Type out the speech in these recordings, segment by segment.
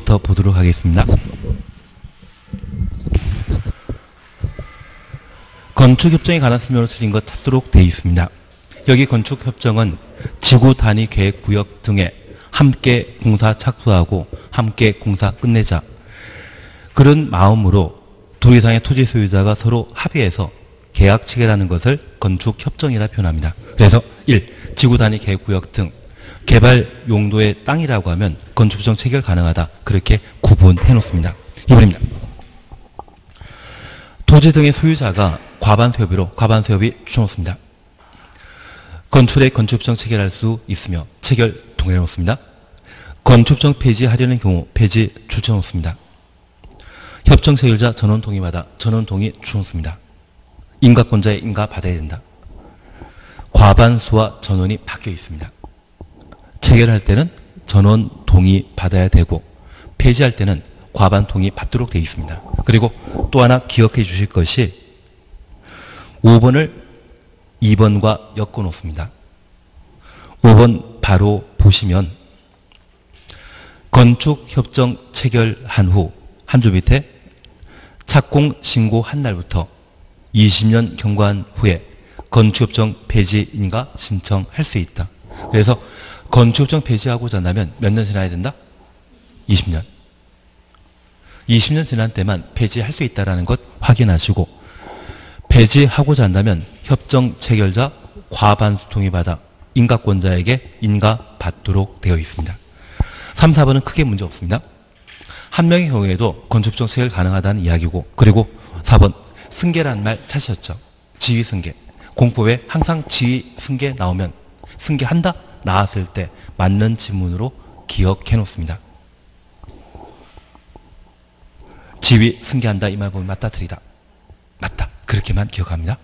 1번부터 보도록 하겠습니다. 건축협정에 관한 설명을 틀린 것 찾도록 되어 있습니다. 여기 건축협정은 지구 단위 계획 구역 등에 함께 공사 착수하고 함께 공사 끝내자, 그런 마음으로 둘 이상의 토지 소유자가 서로 합의해서 계약 체결하는 것을 건축협정이라 표현합니다. 그래서 1. 지구 단위 계획 구역 등 개발 용도의 땅이라고 하면 건축협정 체결 가능하다, 그렇게 구분해 놓습니다. 2번입니다. 토지 등의 소유자가 과반수협의로 과반수협의 주쳐놓습니다. 건축에 건축협정 체결할 수 있으며 체결 동의해 놓습니다. 건축협정 폐지하려는 경우 폐지 주쳐놓습니다. 협정 체결자 전원 동의받아 전원 동의 주쳐놓습니다. 인가권자의 인가 받아야 된다. 과반수와 전원이 바뀌어 있습니다. 체결할 때는 전원 동의 받아야 되고 폐지할 때는 과반 동의 받도록 되어 있습니다. 그리고 또 하나 기억해 주실 것이 5번을 2번과 엮어 놓습니다. 5번 바로 보시면 건축협정 체결한 후 한 줄 밑에 착공 신고한 날부터 20년 경과한 후에 건축협정 폐지 인가 신청할 수 있다. 그래서 건축협정 폐지하고자 한다면 몇 년 지나야 된다? 20년. 20년 지난 때만 폐지할 수 있다는 것 확인하시고, 폐지하고자 한다면 협정 체결자 과반수 동의받아 인가권자에게 인가받도록 되어 있습니다. 3, 4번은 크게 문제 없습니다. 한 명의 경우에도 건축협정 체결 가능하다는 이야기고, 그리고 4번 승계라는 말 찾으셨죠? 지위 승계. 공법에 항상 지위 승계 나오면 승계한다 나왔을 때 맞는 지문으로 기억해 놓습니다. 지위 승계한다 이 말 보면 맞다 틀리다. 맞다. 그렇게만 기억합니다.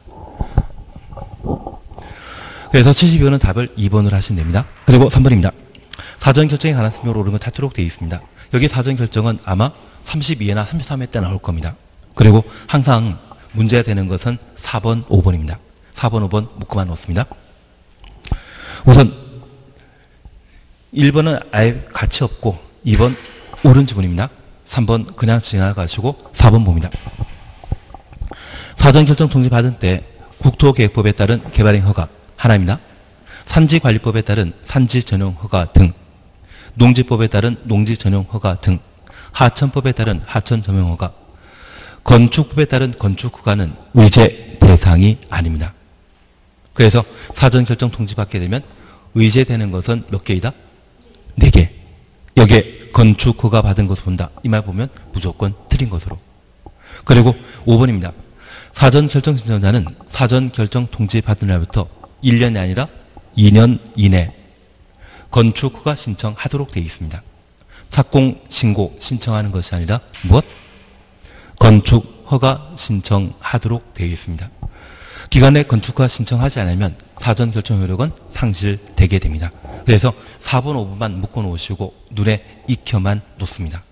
그래서 72번은 답을 2번으로 하시면 됩니다. 그리고 3번입니다. 사전결정에 관한 설명으로 옳은 건 찾도록 되어 있습니다. 여기 사전결정은 아마 32회나 33회 때 나올 겁니다. 그리고 항상 문제가 되는 것은 4번, 5번입니다. 4번, 5번 묶어만 놓습니다. 우선 1번은 아예 가치 없고 2번 옳은 지문입니다. 3번 그냥 지나가시고 4번 봅니다. 사전결정 통지 받은 때 국토계획법에 따른 개발행 허가 하나입니다. 산지관리법에 따른 산지 전용 허가 등, 농지법에 따른 농지 전용 허가 등, 하천법에 따른 하천 전용 허가, 건축법에 따른 건축 허가는 의제 대상이 아닙니다. 그래서 사전결정 통지 받게 되면 의제되는 것은 몇 개이다? 4개. 여기에 건축 허가 받은 것을 본다. 이 말 보면 무조건 틀린 것으로. 그리고 5번입니다. 사전결정 신청자는 사전결정 통지 받은 날부터 1년이 아니라 2년 이내 건축 허가 신청하도록 되어 있습니다. 착공 신고 신청하는 것이 아니라 무엇? 건축 허가 신청하도록 되어 있습니다. 기간 내 건축 허가 신청하지 않으면 사전 결정 효력은 상실되게 됩니다. 그래서 4번, 5번만 묶어 놓으시고 눈에 익혀만 놓습니다.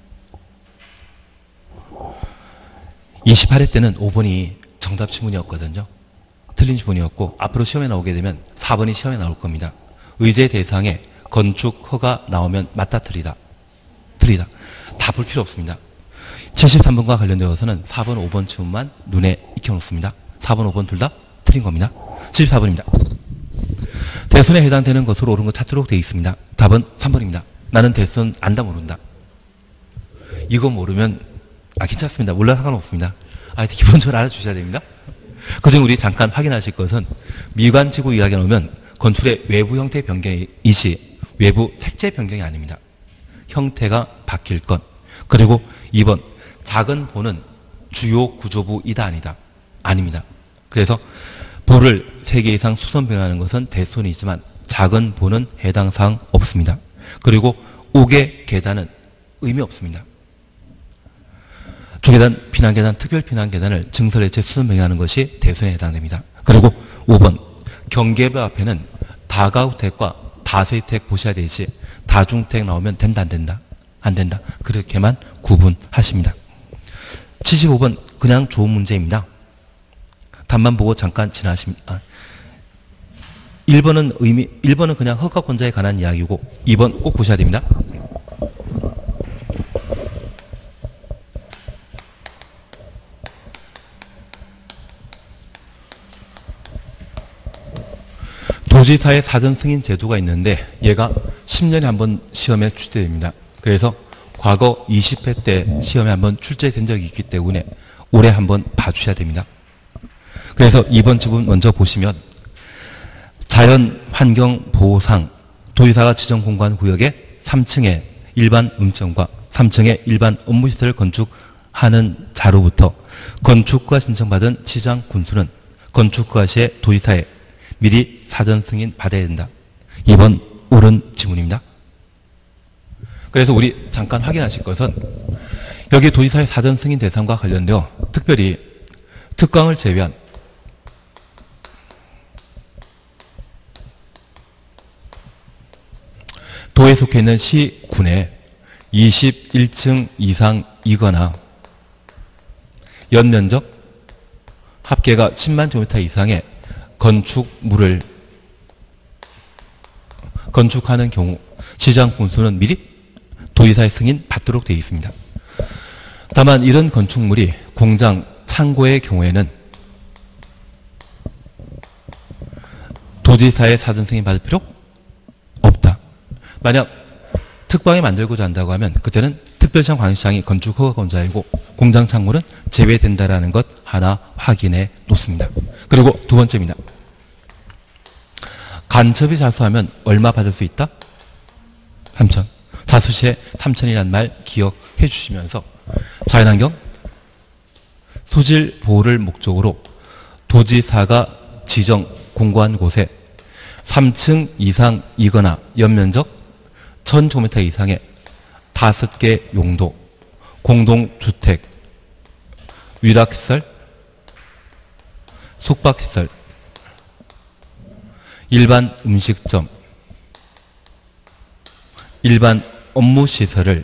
28회 때는 5번이 정답 지문이었거든요. 틀린 지문이었고 앞으로 시험에 나오게 되면 4번이 시험에 나올 겁니다. 의제 대상에 건축 허가 나오면 맞다 틀리다. 틀리다. 다 볼 필요 없습니다. 73번과 관련되어서는 4번, 5번 지문만 눈에 익혀놓습니다. 4번, 5번 둘 다 틀린 겁니다. 74번입니다. 대선에 해당되는 것으로 옳은 것 찾도록 되어 있습니다. 답은 3번입니다. 나는 대선 안다 모른다. 이거 모르면 괜찮습니다. 몰라 상관없습니다. 기본적으로 알아주셔야 됩니다. 그중 우리 잠깐 확인하실 것은 미관지구 이야기 나오면 건축의 외부 형태 변경이지 외부 색재 변경이 아닙니다. 형태가 바뀔 것. 그리고 2번 작은 보는 주요 구조부이다 아니다. 아닙니다. 그래서 보를 3개 이상 수선 변하는 것은 대손이지만 작은 보는 해당 사항 없습니다. 그리고 옥의 계단은 의미 없습니다. 주계단, 피난계단, 특별피난계단을 증설해체 수선 변경하는 것이 대손에 해당됩니다. 그리고 5번 경계부 앞에는 다가주택과 다세택 보셔야 되지 다중택 나오면 된다 안 된다? 안 된다. 그렇게만 구분하십니다. 75번 그냥 좋은 문제입니다. 답만 보고 잠깐 지나십니다. 1번은 그냥 허가권자에 관한 이야기고 2번 꼭 보셔야 됩니다. 도지사의 사전 승인 제도가 있는데 얘가 10년에 한 번 시험에 출제됩니다. 그래서 과거 20회 때 시험에 한 번 출제된 적이 있기 때문에 올해 한 번 봐주셔야 됩니다. 그래서 이번 지문 먼저 보시면 자연환경보호상 도지사가 지정 공간 구역에 3층에 일반 음점과 3층에 일반 업무시설을 건축하는 자로부터 건축허가 신청받은 시장 군수는 건축허가 시에 도지사에 미리 사전 승인 받아야 된다. 이번 옳은 지문입니다. 그래서 우리 잠깐 확인하실 것은 여기 도지사의 사전 승인 대상과 관련되어 특별히 특광을 제외한 도에 속해 있는 시군에 21층 이상이거나 연면적 합계가 10만 제곱미터 이상의 건축물을 건축하는 경우 시장 군수는 미리 도지사의 승인 받도록 되어 있습니다. 다만 이런 건축물이 공장, 창고의 경우에는 도지사의 사전 승인 받을 필요 없다. 만약 특방에 만들고자 한다고 하면 그때는 특별시장 광역시장이 건축허가권자이고 공장 창고는 제외된다라는 것 하나 확인해 놓습니다. 그리고 두 번째입니다. 간첩이 자수하면 얼마 받을 수 있다? 3천. 자수시에 3천이라는 말 기억해 주시면서 자연환경 소질 보호를 목적으로 도지사가 지정 공고한 곳에 3층 이상이거나 연면적 1000제곱미터 이상의 5개 용도, 공동주택, 위락시설, 숙박시설, 일반 음식점, 일반 업무시설을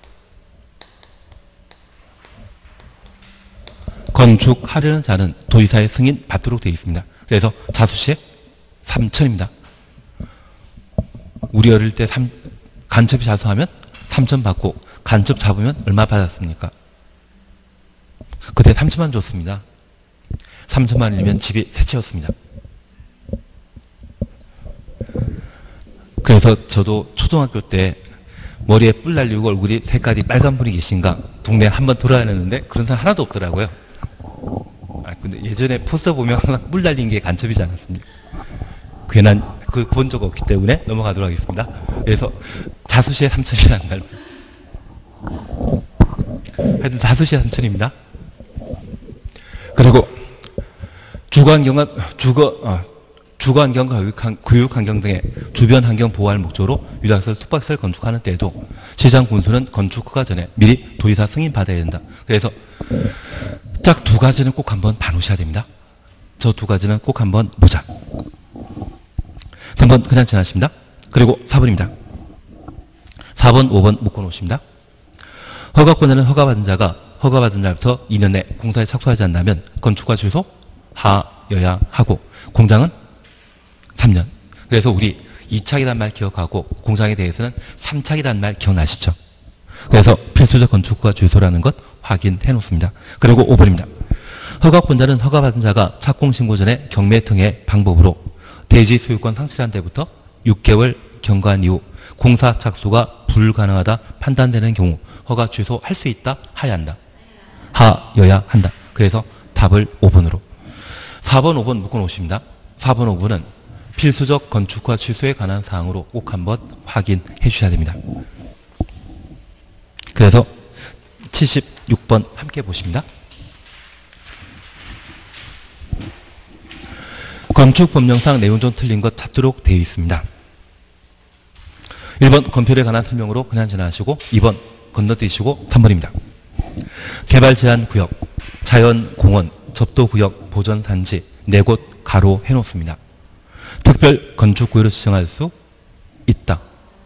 건축하려는 자는 도지사의 승인 받도록 되어 있습니다. 그래서 자수시에 3천입니다. 우리 어릴 때 간첩이 자수하면 3천 받고 간첩 잡으면 얼마 받았습니까? 그때 3천만 줬습니다. 3천만이면 집이 세 채였습니다. 그래서 저도 초등학교 때 머리에 뿔 날리고 얼굴이 색깔이 빨간 분이 계신가 동네 한번 돌아다녔는데 그런 사람 하나도 없더라고요. 근데 예전에 포스터 보면 항상 뿔 날린 게 간첩이지 않았습니까? 괜한 그 본 적 없기 때문에 넘어가도록 하겠습니다. 그래서 자수시에 3천이라는 말. 하여튼 자수시에 3천입니다. 그리고 주거환경과 교육환경 등의 주변 환경 보호할 목적으로 유락시설, 숙박시설 건축하는 때에도 시장 군수는 건축허가 전에 미리 도지사 승인 받아야 된다. 그래서 딱 두 가지는 꼭 한번 봐놓으셔야 됩니다. 저 두 가지는 꼭 한번 보자. 3번 그냥 지나십니다. 그리고 4번입니다. 4번, 5번 묶어놓으십니다. 허가권자는 허가받은 자가 허가받은 날부터 2년 내 공사에 착수하지 않는다면 건축과 취소 하여야 하고 공장은 3년. 그래서 우리 2착이라는 말 기억하고 공장에 대해서는 3착이라는 말 기억나시죠? 그래서 필수적 건축과 취소라는 것 확인해 놓습니다. 그리고 5번입니다. 허가권자는 허가받은 자가 착공신고 전에 경매 등의 방법으로 대지 소유권 상실한 데부터 6개월 경과한 이후 공사 착수가 불가능하다 판단되는 경우 허가 취소할 수 있다? 하야 한다? 하여야 한다. 그래서 답을 5번으로. 4번, 5번 묶어놓으십니다. 4번, 5번은 필수적 건축과 취소에 관한 사항으로 꼭 한번 확인해 주셔야 됩니다. 그래서 76번 함께 보십니다. 건축법령상 내용 좀 틀린 것 찾도록 되어 있습니다. 1번 건폐율에 관한 설명으로 그냥 지나가시고 2번 건너뛰시고 3번입니다. 개발제한구역, 자연공원, 접도구역, 보전산지 4곳 가로 해놓습니다. 특별 건축구역으로 지정할 수 있다.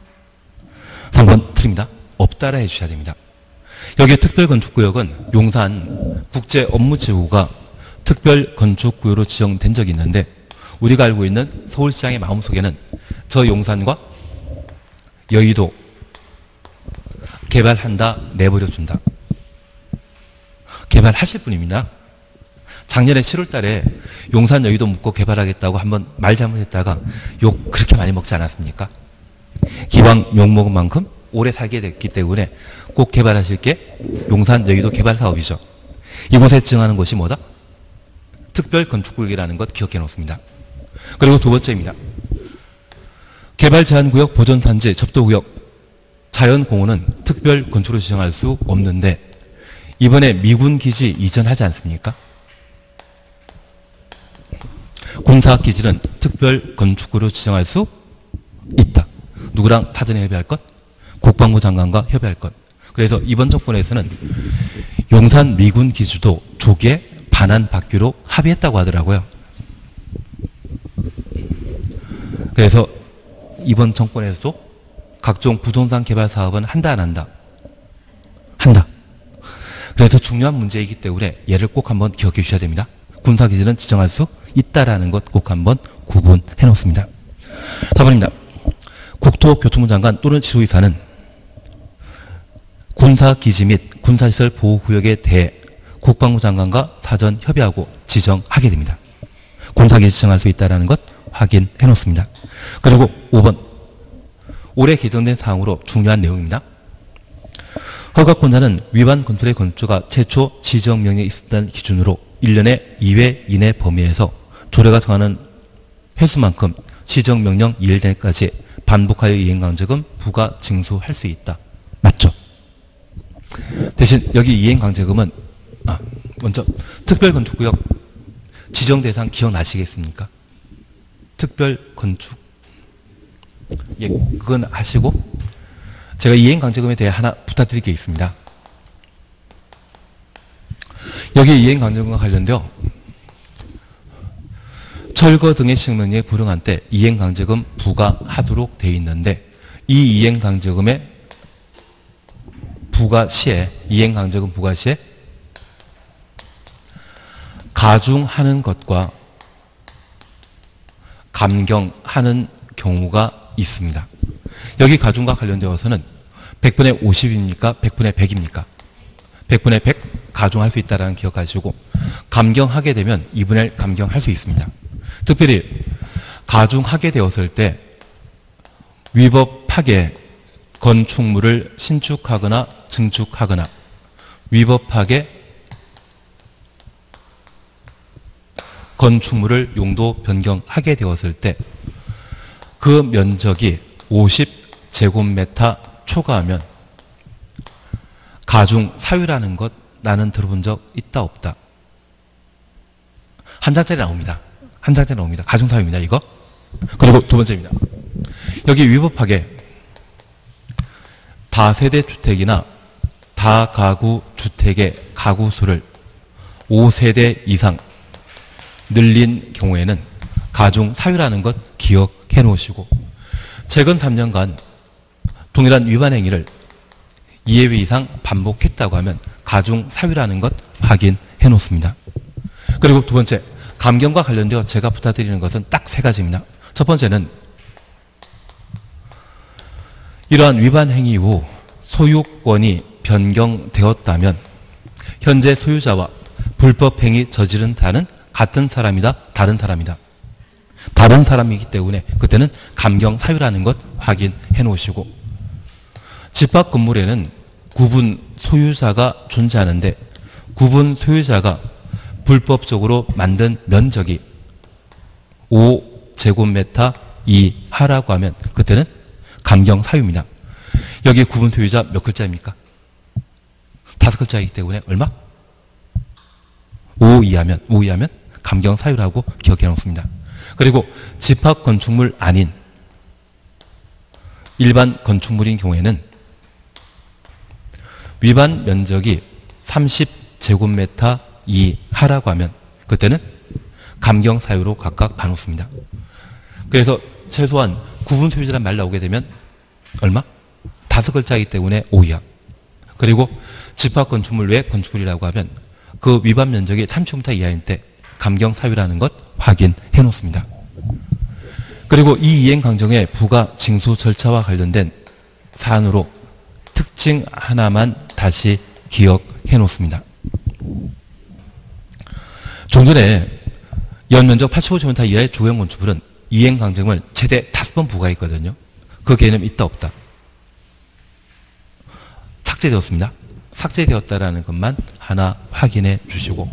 3번 틀립니다. 없다라 해주셔야 됩니다. 여기 특별 건축구역은 용산 국제업무지구가 특별 건축구역으로 지정된 적이 있는데 우리가 알고 있는 서울시장의 마음속에는 저 용산과 여의도 개발한다, 내버려둔다. 개발하실 분입니다. 작년에 7월 달에 용산 여의도 묻고 개발하겠다고 한번 말 잘못했다가 욕 그렇게 많이 먹지 않았습니까? 기왕 욕 먹은 만큼 오래 살게 됐기 때문에 꼭 개발하실 게 용산 여의도 개발 사업이죠. 이곳에 지정하는 것이 뭐다? 특별 건축구역이라는 것 기억해 놓습니다. 그리고 두 번째입니다. 개발 제한구역, 보존단지, 접도구역, 자연공원은 특별 건축으로 지정할 수 없는데 이번에 미군기지 이전하지 않습니까? 군사기지는 특별 건축구로 지정할 수 있다. 누구랑 사전에 협의할 것? 국방부 장관과 협의할 것. 그래서 이번 정권에서는 용산 미군기지도 조계 반환받기로 합의했다고 하더라고요. 그래서 이번 정권에서도 각종 부동산 개발 사업은 한다 안 한다? 한다. 그래서 중요한 문제이기 때문에 얘를 꼭 한번 기억해 주셔야 됩니다. 군사기지는 지정할 수 있다라는 것 꼭 한번 구분해 놓습니다. 4번입니다. 국토교통부 장관 또는 지도이사는 군사기지 및 군사시설 보호구역에 대해 국방부 장관과 사전 협의하고 지정하게 됩니다. 군사기지 지정할 수 있다는 것 확인해 놓습니다. 그리고 5번. 올해 개정된 사항으로 중요한 내용입니다. 허가권자는 위반 건물의 건축가 최초 지정명령이 있었다는 기준으로 1년에 2회 이내 범위에서 조례가 정하는 횟수만큼 지정명령 이행될 때까지 반복하여 이행강제금 부과 징수할 수 있다. 맞죠? 대신 여기 이행강제금은 먼저 특별건축구역 지정대상 기억나시겠습니까? 특별건축 예, 그건 하시고 제가 이행강제금에 대해 하나 부탁드릴 게 있습니다. 여기 이행강제금과 관련되어 철거 등의 시행명령에 불응한 때 이행강제금 부과하도록 되어 있는데 이 이행강제금의 부과 시에 이행강제금 부과 시에 가중하는 것과 감경하는 경우가 있습니다. 여기 가중과 관련되어서는 100분의 50입니까? 100분의 100입니까? 100분의 100 가중할 수 있다는 기억하시고 감경하게 되면 2분의 1 감경할 수 있습니다. 특별히 가중하게 되었을 때 위법하게 건축물을 신축하거나 증축하거나 위법하게 건축물을 용도 변경하게 되었을 때 그 면적이 50제곱미터 초과하면 가중 사유라는 것 나는 들어본 적 있다 없다? 한 장짜리 나옵니다. 한 장짜리 나옵니다. 가중 사유입니다. 이거. 그리고 두 번째입니다. 여기 위법하게 다세대 주택이나 다가구 주택의 가구 수를 5세대 이상 늘린 경우에는 가중 사유라는 것 기억해 놓으시고 최근 3년간 동일한 위반 행위를 2회 이상 반복했다고 하면 가중 사유라는 것 확인해 놓습니다. 그리고 두 번째, 감경과 관련되어 제가 부탁드리는 것은 딱 세 가지입니다. 첫 번째는 이러한 위반 행위 후 소유권이 변경되었다면 현재 소유자와 불법 행위 저지른 자는 같은 사람이다, 다른 사람이다. 다른 사람이기 때문에 그때는 감경 사유라는 것 확인해 놓으시고 집합 건물에는 구분 소유자가 존재하는데 구분 소유자가 불법적으로 만든 면적이 5제곱미터 이하라고 하면 그때는 감경 사유입니다. 여기 구분 소유자 몇 글자입니까? 5글자이기 때문에 얼마? 5 이하면 감경 사유라고 기억해 놓습니다. 그리고 집합 건축물 아닌 일반 건축물인 경우에는 위반 면적이 30제곱미터 이하라고 하면 그때는 감경 사유로 각각 봐놓습니다. 그래서 최소한 구분 소유자란 말 나오게 되면 얼마? 5글자이기 때문에 5 이하. 그리고 집합 건축물 외 건축물이라고 하면 그 위반 면적이 30m 이하인 때 감경 사유라는 것 확인해 놓습니다. 그리고 이 이행 강정의 부과 징수 절차와 관련된 사안으로 특징 하나만 다시 기억해 놓습니다. 좀 전에 연면적 85제곱미터 이하의 주거용 건축물은 이행강제금을 최대 5번 부과했거든요. 그 개념 있다 없다. 삭제되었습니다. 삭제되었다라는 것만 하나 확인해 주시고,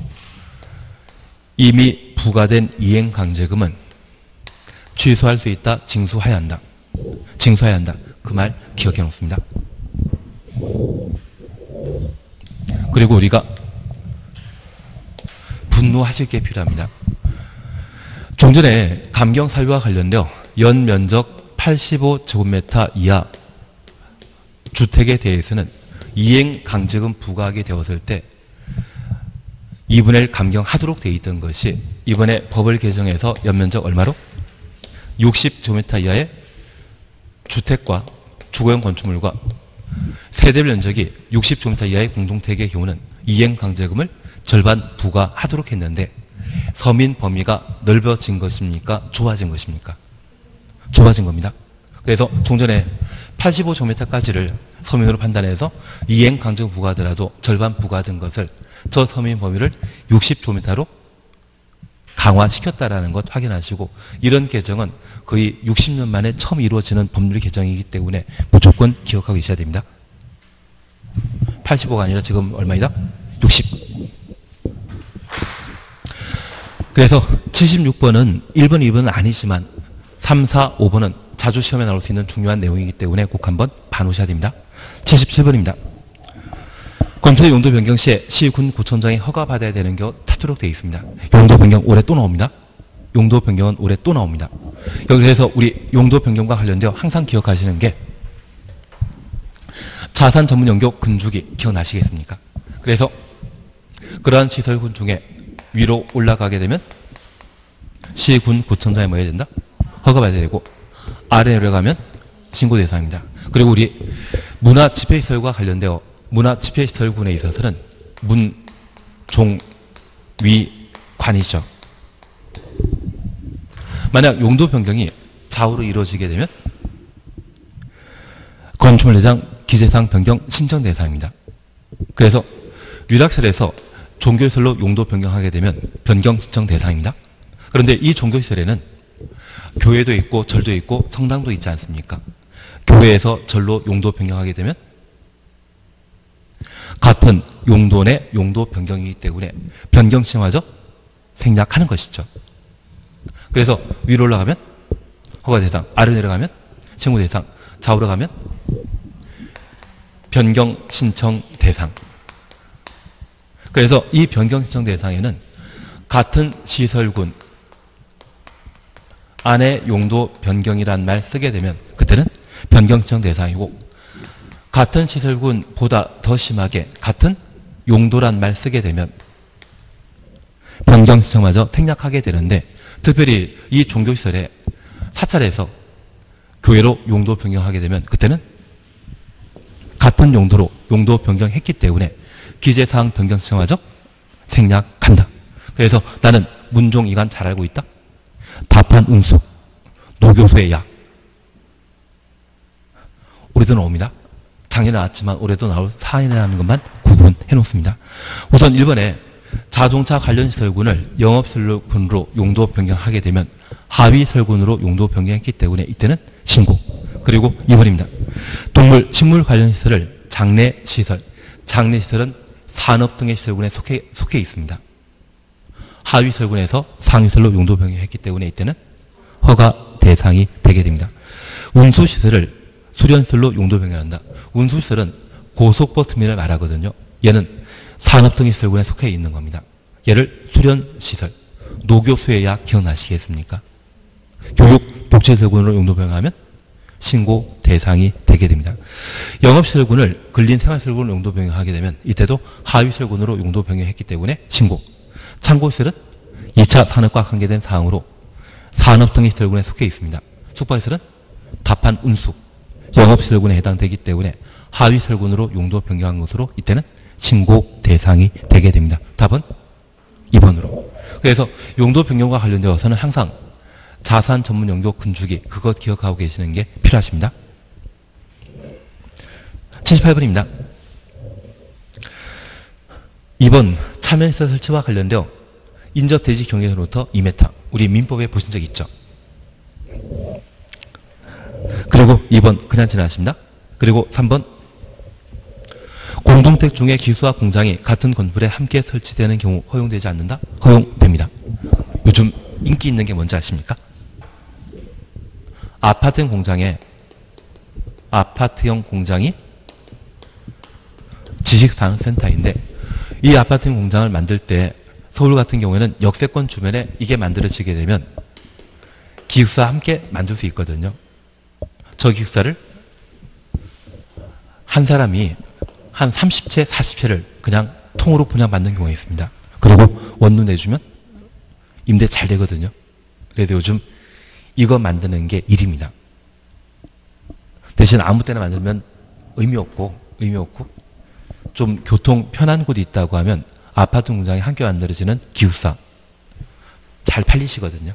이미 부과된 이행강제금은 취소할 수 있다, 징수해야 한다. 징수해야 한다. 그 말 기억해 놓습니다. 그리고 우리가 분노하실 게 필요합니다. 좀 전에 감경 사유와 관련되어 연면적 85제곱미터 이하 주택에 대해서는 이행강제금 부과하게 되었을 때 2분의 1 감경하도록 되어 있던 것이 이번에 법을 개정해서 연면적 얼마로? 60제곱미터 이하의 주택과 주거용 건축물과 세대 면적이 60제곱미터 이하의 공동택의 경우는 이행강제금을 절반 부과하도록 했는데, 서민 범위가 넓어진 것입니까? 좁아진 것입니까? 좁아진 겁니다. 그래서 종전에 85제곱미터까지를 서민으로 판단해서 이행강제금 부과하더라도 절반 부과된 것을 저 서민 범위를 60제곱미터로 강화시켰다라는 것 확인하시고, 이런 개정은 거의 60년 만에 처음 이루어지는 법률 개정이기 때문에 무조건 기억하고 계셔야 됩니다. 85가 아니라 지금 얼마이다? 60. 그래서 76번은 1번, 2번은 아니지만 3, 4, 5번은 자주 시험에 나올 수 있는 중요한 내용이기 때문에 꼭 한번 봐놓으셔야 됩니다. 77번입니다. 건축 용도 변경 시에 시군 구청장이 허가받아야 되는 경우 찾도록 되어 있습니다. 용도 변경 올해 또 나옵니다. 용도 변경은 올해 또 나옵니다. 여기서 우리 용도 변경과 관련되어 항상 기억하시는 게 자산 전문 연교 건축이 기억나시겠습니까? 그래서 그러한 시설군 중에 위로 올라가게 되면 시군 구청장이 뭐 해야 된다? 허가받아야 되고, 아래 내려가면 신고 대상입니다. 그리고 우리 문화 집회시설과 관련되어 문화 집회시설군에 있어서는 문, 종, 위, 관이죠. 만약 용도 변경이 좌우로 이루어지게 되면 건축물 내장 기재사항 변경 신청 대상입니다. 그래서 유락설에서 종교시설로 용도 변경하게 되면 변경 신청 대상입니다. 그런데 이 종교시설에는 교회도 있고 절도 있고 성당도 있지 않습니까? 교회에서 절로 용도 변경하게 되면 같은 용도 내 용도 변경이기 때문에 변경 신청마저 생략하는 것이죠. 그래서 위로 올라가면 허가 대상, 아래 내려가면 신고 대상, 좌우로 가면 변경 신청 대상. 그래서 이 변경 신청 대상에는 같은 시설군 안에 용도 변경이란 말 쓰게 되면 그때는 변경 신청 대상이고, 같은 시설군보다 더 심하게 같은 용도란 말 쓰게 되면 변경 신청마저 생략하게 되는데, 특별히 이 종교시설에 사찰에서 교회로 용도 변경하게 되면 그때는 같은 용도로 용도 변경했기 때문에 기재사항 변경 신청마저 생략한다. 그래서 나는 문종 이관 잘 알고 있다. 다판 응수, 노교수의 약. 올해도 나옵니다. 작년에 나왔지만 올해도 나올 사인이라는 것만 구분해 놓습니다. 우선 1번에 자동차 관련 시설군을 영업설군으로 용도 변경하게 되면 하위설군으로 용도 변경했기 때문에 이때는 신고. 그리고 2번입니다. 동물, 식물 관련 시설을 장례시설, 장례시설은 산업 등의 시설군에 속해 있습니다. 하위설군에서 상위설로 용도 변경했기 때문에 이때는 허가 대상이 되게 됩니다. 운수시설을 수련시설로 용도 변경한다. 운수시설은 고속버스터미널을 말하거든요. 얘는 산업 등의 시설군에 속해 있는 겁니다. 얘를 수련시설, 노교수회약 기억나시겠습니까? 교육, 복지시설군으로 용도 변경하면 신고 대상이 되게 됩니다. 영업시설군을 근린생활시설군으로 용도 변경하게 되면 이때도 하위시설군으로 용도 변경했기 때문에 신고. 참고시설은 2차 산업과 관계된 사항으로 산업 등의 시설군에 속해 있습니다. 숙박시설은 답한 운수, 영업시설군에 해당되기 때문에 하위시설군으로 용도 변경한 것으로 이때는 신고 대상이 되게 됩니다. 답은 2번으로. 그래서 용도 변경과 관련되어서는 항상 자산 전문 용도 건축이 그것 기억하고 계시는 게 필요하십니다. 78번입니다. 2번 참여시설 설치와 관련되어 인접 대지 경계로부터 2m. 우리 민법에 보신 적 있죠? 그리고 2번 그냥 지나가십니다. 그리고 3번 공동택 중에 기수와 공장이 같은 건물에 함께 설치되는 경우 허용되지 않는다? 허용됩니다. 요즘 인기 있는 게 뭔지 아십니까? 아파트형 공장이 지식산업센터인데 이 아파트형 공장을 만들 때 서울 같은 경우에는 역세권 주변에 이게 만들어지게 되면 기숙사 함께 만들 수 있거든요. 저 기숙사를 한 사람이 한 30채, 40채를 그냥 통으로 분양받는 경우가 있습니다. 그리고 원룸 내주면 임대 잘 되거든요. 그래서 요즘 이거 만드는 게 일입니다. 대신 아무 때나 만들면 의미 없고 좀 교통 편한 곳이 있다고 하면 아파트 공장이 함께 만들어지는 기숙사 잘 팔리시거든요.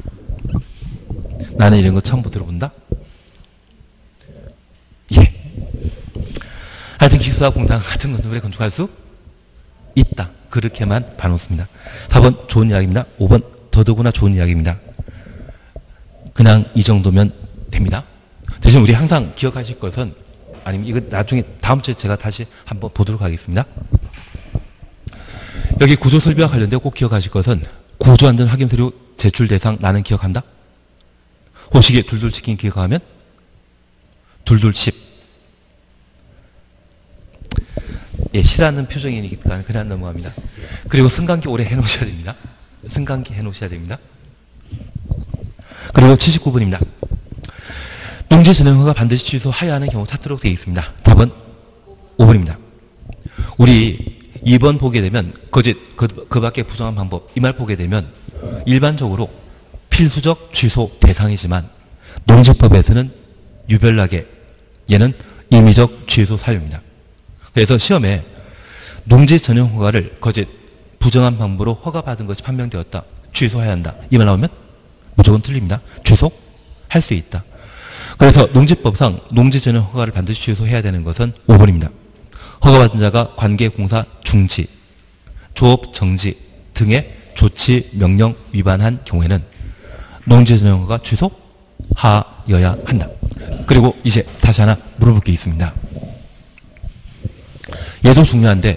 나는 이런 거 처음 들어본다? 예. 하여튼 기숙사 공장 같은 건물에 건축할 수 있다. 그렇게만 봐놓습니다. 4번 좋은 이야기입니다. 5번 더더구나 좋은 이야기입니다. 그냥 이 정도면 됩니다. 대신 우리 항상 기억하실 것은 아니면 이거 나중에 다음 주에 제가 다시 한번 보도록 하겠습니다. 여기 구조 설비와 관련되어 꼭 기억하실 것은 구조 안전 확인 서류 제출 대상 나는 기억한다. 호식이 둘둘치킨 기억하면 둘둘칩. 예, 싫어하는 표정이니까 그냥 넘어갑니다. 그리고 승강기 오래 해놓으셔야 됩니다. 승강기 해놓으셔야 됩니다. 그리고 79번입니다. 농지 전용허가 반드시 취소하여야 하는 경우 찾도록 되어 있습니다. 답은 5번입니다. 우리 2번 보게 되면 거짓, 그 밖에 부정한 방법 이 말 보게 되면 일반적으로 필수적 취소 대상이지만 농지법에서는 유별나게 얘는 임의적 취소 사유입니다. 그래서 시험에 농지 전용 허가를 거짓, 부정한 방법으로 허가받은 것이 판명되었다. 취소해야 한다. 이 말 나오면 무조건 틀립니다. 취소할 수 있다. 그래서 농지법상 농지 전용 허가를 반드시 취소해야 되는 것은 5번입니다. 허가받은 자가 관계공사 중지, 조업 정지 등의 조치 명령 위반한 경우에는 농지 전용 허가 취소하여야 한다. 그리고 이제 다시 하나 물어볼 게 있습니다. 얘도 중요한데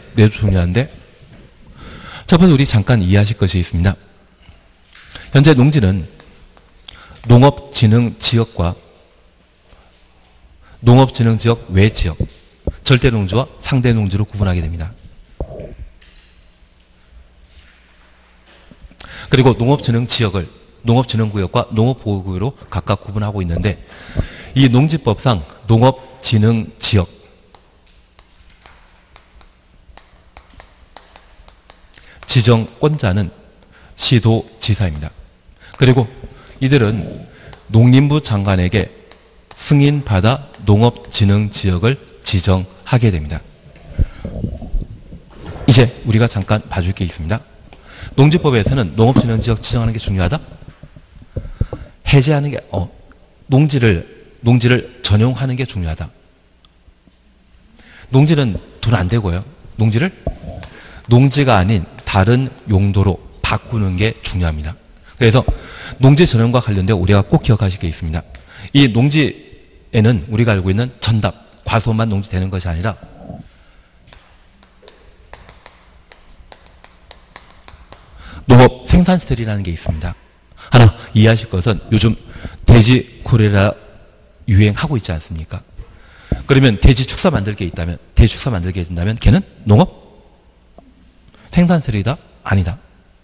첫 번째 우리 잠깐 이해하실 것이 있습니다. 현재 농지는 농업진흥지역과 농업진흥지역 외지역, 절대농지와 상대농지로 구분하게 됩니다. 그리고 농업진흥지역을 농업진흥구역과 농업보호구역으로 각각 구분하고 있는데 이 농지법상 농업진흥지역 지정권자는 시도지사입니다. 그리고 이들은 농림부 장관에게 승인받아 농업진흥지역을 지정하게 됩니다. 이제 우리가 잠깐 봐줄 게 있습니다. 농지법에서는 농업진흥지역 지정하는 게 중요하다? 해제하는 게, 농지를 전용하는 게 중요하다. 농지는 돈 안 되고요. 농지가 아닌 다른 용도로 바꾸는 게 중요합니다. 그래서 농지 전용과 관련되어 우리가 꼭 기억하실 게 있습니다. 이 농지에는 우리가 알고 있는 전답, 과수원만 농지되는 것이 아니라 농업 생산시설이라는 게 있습니다. 하나 이해하실 것은 요즘 돼지 콜레라 유행하고 있지 않습니까? 그러면 돼지 축사 만들 게 있다면, 돼지 축사 만들게 해준다면 걔는 농업 생산시설이다? 아니다.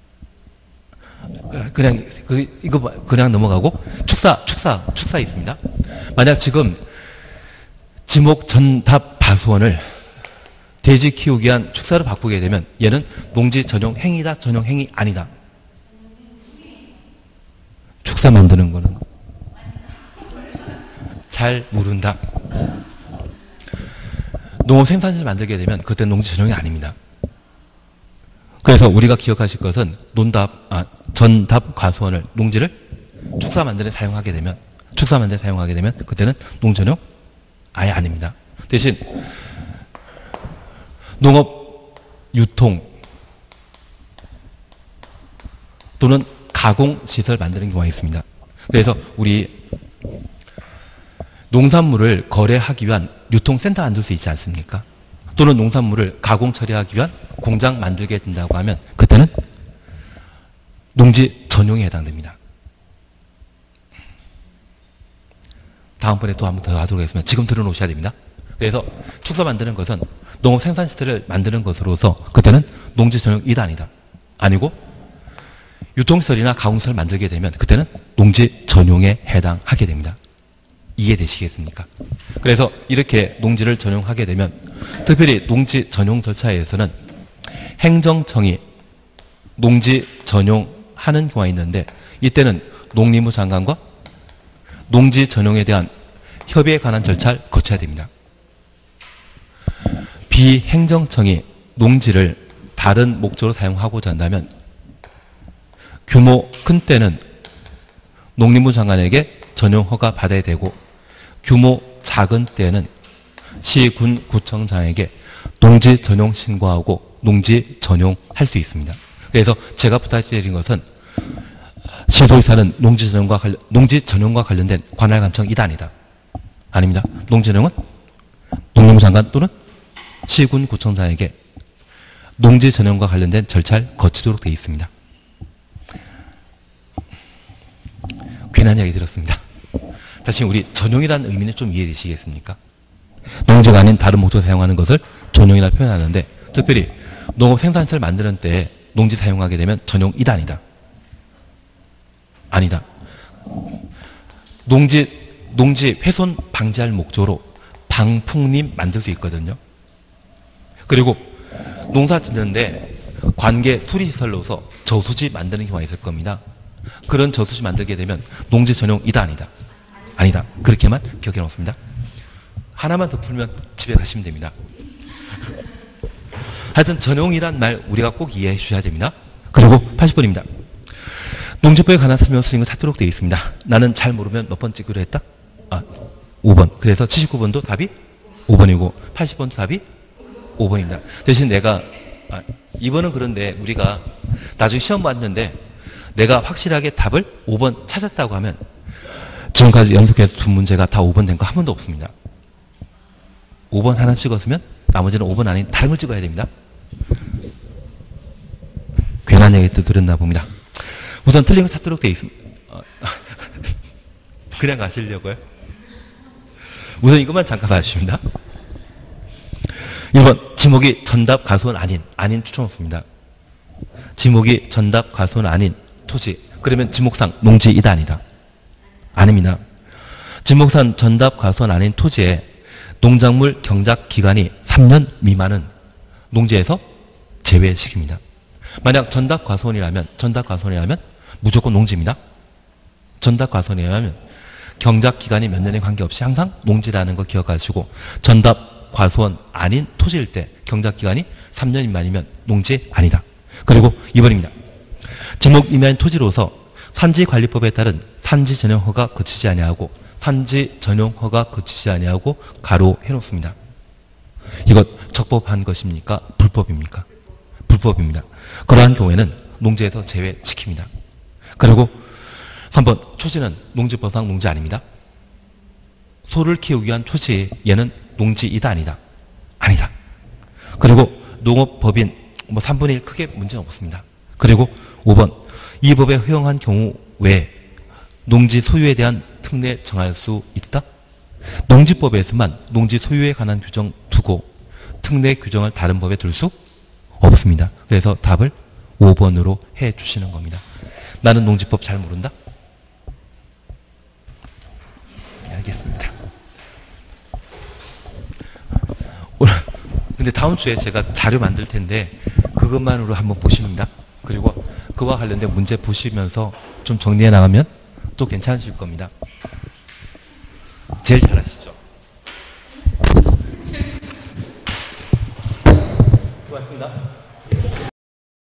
그냥 이거 그냥 넘어가고 축사 있습니다. 만약 지금 지목 전답 바수원을 돼지 키우기 위한 축사로 바꾸게 되면 얘는 농지 전용 행위다, 전용 행위 아니다. 축사 만드는 거는 잘 모른다. 농업 생산시설 만들게 되면 그때 농지 전용이 아닙니다. 그래서 우리가 기억하실 것은 전답 과수원을 농지를 축사 만드는 데 사용하게 되면 그때는 농전용 아예 아닙니다. 대신 농업 유통 또는 가공시설 만드는 경우가 있습니다. 그래서 우리 농산물을 거래하기 위한 유통센터 만들 수 있지 않습니까? 또는 농산물을 가공 처리하기 위한 공장 만들게 된다고 하면 그때는 농지 전용에 해당됩니다. 다음번에 또 한 번 더 하도록 하겠습니다. 지금 들어놓으셔야 됩니다. 그래서 축사 만드는 것은 농업 생산시설을 만드는 것으로서 그때는 농지 전용 2단이다. 아니고 유통시설이나 가공시설 만들게 되면 그때는 농지 전용에 해당하게 됩니다. 이해되시겠습니까? 그래서 이렇게 농지를 전용하게 되면 특별히 농지 전용 절차에서는 행정청이 농지 전용하는 경우가 있는데 이때는 농림부 장관과 농지 전용에 대한 협의에 관한 절차를 거쳐야 됩니다. 비행정청이 농지를 다른 목적으로 사용하고자 한다면 규모 큰 때는 농림부 장관에게 전용 허가 받아야 되고 규모 작은 때는 시, 군, 구청장에게 농지 전용 신고하고 농지 전용할 수 있습니다. 그래서 제가 부탁드린 것은 시도의사는 농지 전용과 관련된 관할관청 2단이다. 아닙니다. 농지 전용은 농림부 장관 또는 시군 구청장에게 농지 전용과 관련된 절차를 거치도록 되어 있습니다. 괜한 이야기 들었습니다. 다시 우리 전용이라는 의미는 좀 이해되시겠습니까? 농지가 아닌 다른 목적으로 사용하는 것을 전용이라 표현하는데 특별히 농업 생산시설 만드는 때 농지 사용하게 되면 전용 2단이다. 아니다. 농지 훼손 방지할 목적으로 방풍림 만들 수 있거든요. 그리고 농사 짓는데 관계 수리시설로서 저수지 만드는 경우가 있을 겁니다. 그런 저수지 만들게 되면 농지 전용 2단이다. 아니다. 그렇게만 기억해 놓습니다. 하나만 더 풀면 집에 가시면 됩니다. 하여튼 전용이란 말 우리가 꼭 이해해 주셔야 됩니다. 그리고 80번입니다. 농지법에 관한 설명 쓰는 거 찾도록 되어 있습니다. 나는 잘 모르면 몇 번 찍기로 했다? 5번. 그래서 79번도 답이 5번이고 80번도 답이 5번입니다. 대신 내가 2번은 그런데 우리가 나중에 시험 봤는데 내가 확실하게 답을 5번 찾았다고 하면 지금까지 연속해서 두 문제가 다 5번 된 거 한 번도 없습니다. 5번 하나 찍었으면 나머지는 5번 아닌 다른 걸 찍어야 됩니다. 괜한 얘기 들었나 봅니다. 우선 틀린 거 찾도록 되어 있습니다. 그냥 가시려고요? 우선 이것만 잠깐 봐주십니다. 1번 지목이 전답 가수원 아닌 추천없습니다. 지목이 전답 가수원 아닌 토지 그러면 지목상 농지 2단이다. 아닙니다. 지목상 전답 가수원 아닌 토지에 농작물 경작 기간이 3년 미만은 농지에서 제외시킵니다. 만약 전답 과수원이라면 무조건 농지입니다. 전답 과수원이라면 경작 기간이 몇 년에 관계없이 항상 농지라는 거 기억하시고 전답 과수원 아닌 토지일 때 경작 기간이 3년 미만이면 농지 아니다. 그리고 2번입니다. 지목 이면인 토지로서 산지관리법에 따른 산지 전용 허가 거치지 아니하고 산지 전용 허가 거치지 아니하고 가로 해놓습니다. 이것 적법한 것입니까? 불법입니까? 불법입니다. 그러한 경우에는 농지에서 제외시킵니다. 그리고 3번 초지는 농지법상 농지 아닙니다. 소를 키우기 위한 초지 얘는 농지이다 아니다. 아니다. 그리고 농업법인 3분의 1 크게 문제는 없습니다. 그리고 5번 이 법에 허용한 경우 외에 농지 소유에 대한 특례 정할 수 있다? 농지법에서만 농지 소유에 관한 규정 두고 특례 규정을 다른 법에 둘 수 없습니다. 그래서 답을 5번으로 해 주시는 겁니다. 나는 농지법 잘 모른다? 네, 알겠습니다. 근데 다음 주에 제가 자료 만들 텐데 그것만으로 한번 보십니다. 그리고 그와 관련된 문제 보시면서 좀 정리해 나가면 또 괜찮으실 겁니다. 제일 잘하시죠? 고맙습니다.